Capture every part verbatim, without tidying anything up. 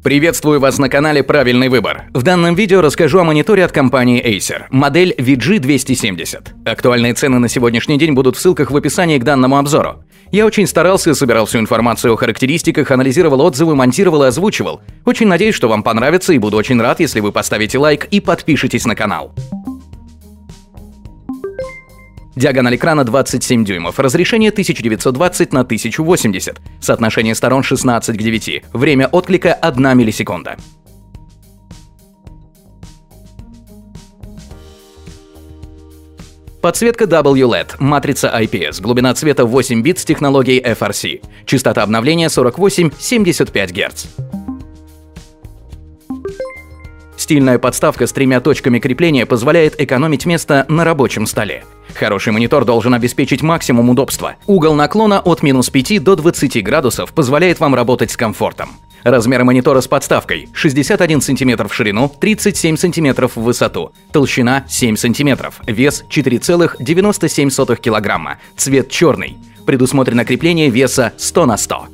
Приветствую вас на канале «Правильный выбор». В данном видео расскажу о мониторе от компании Acer, модель ви джи двести семьдесят. Актуальные цены на сегодняшний день будут в ссылках в описании к данному обзору. Я очень старался, собирал всю информацию о характеристиках, анализировал отзывы, монтировал и озвучивал. Очень надеюсь, что вам понравится, и буду очень рад, если вы поставите лайк и подпишитесь на канал. Диагональ экрана двадцать семь дюймов, разрешение тысяча девятьсот двадцать на тысячу восемьдесят, соотношение сторон шестнадцать к девяти, время отклика одна миллисекунда. Подсветка дабл ю эл и ди, матрица ай пи эс, глубина цвета восемь бит с технологией эф ар си, частота обновления сорок восемь — семьдесят пять герц. Стильная подставка с тремя точками крепления позволяет экономить место на рабочем столе. Хороший монитор должен обеспечить максимум удобства. Угол наклона от минус пяти до двадцати градусов позволяет вам работать с комфортом. Размеры монитора с подставкой: шестьдесят один сантиметр в ширину, тридцать семь сантиметров в высоту, толщина семь сантиметров, вес четыре целых девяносто семь сотых килограмма, цвет черный. Предусмотрено крепление веса сто на сто.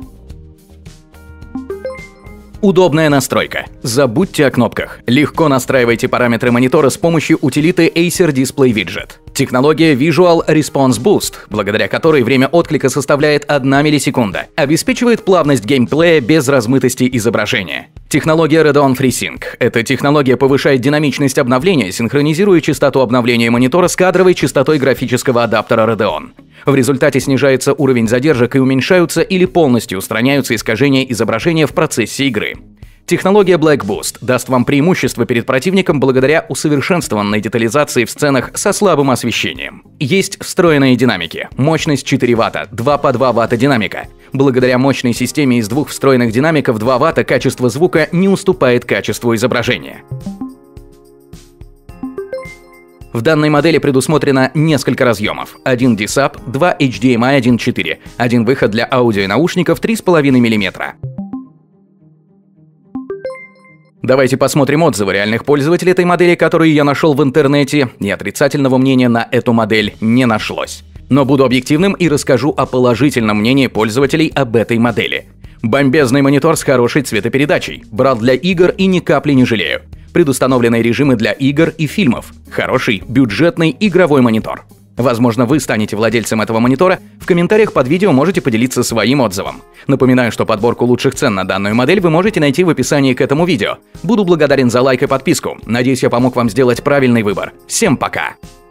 Удобная настройка. Забудьте о кнопках. Легко настраивайте параметры монитора с помощью утилиты Acer Display Widget. Технология Visual Response Boost, благодаря которой время отклика составляет одна миллисекунда, обеспечивает плавность геймплея без размытости изображения. Технология Radeon FreeSync. Эта технология повышает динамичность обновления, синхронизируя частоту обновления монитора с кадровой частотой графического адаптера Radeon. В результате снижается уровень задержек и уменьшаются или полностью устраняются искажения изображения в процессе игры. Технология Black Boost даст вам преимущество перед противником благодаря усовершенствованной детализации в сценах со слабым освещением. Есть встроенные динамики. Мощность четыре ватта, два по два ватта динамика. Благодаря мощной системе из двух встроенных динамиков два ватта качество звука не уступает качеству изображения. В данной модели предусмотрено несколько разъемов: один ди сап, два эйч ди эм ай один точка четыре, один выход для аудио и наушников три с половиной миллиметра. Давайте посмотрим отзывы реальных пользователей этой модели, которые я нашел в интернете, и отрицательного мнения на эту модель не нашлось. Но буду объективным и расскажу о положительном мнении пользователей об этой модели. Бомбезный монитор с хорошей цветопередачей. Брал для игр и ни капли не жалею. Предустановленные режимы для игр и фильмов. Хороший, бюджетный игровой монитор. Возможно, вы станете владельцем этого монитора. В комментариях под видео можете поделиться своим отзывом. Напоминаю, что подборку лучших цен на данную модель вы можете найти в описании к этому видео. Буду благодарен за лайк и подписку. Надеюсь, я помог вам сделать правильный выбор. Всем пока!